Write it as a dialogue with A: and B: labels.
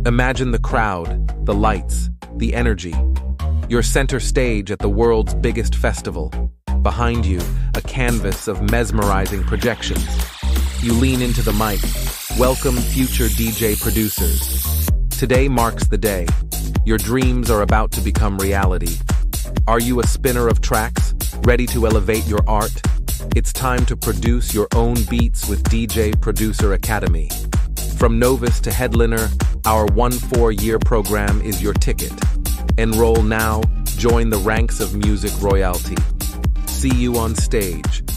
A: Imagine the crowd, the lights, the energy. You're center stage at the world's biggest festival. Behind you, a canvas of mesmerizing projections. You lean into the mic. Welcome, future DJ producers. Today marks the day. Your dreams are about to become reality. Are you a spinner of tracks, ready to elevate your art? It's time to produce your own beats with DJ Producer Academy. From novice to headliner, our 4-year program is your ticket. Enroll now, join the ranks of music royalty. See you on stage.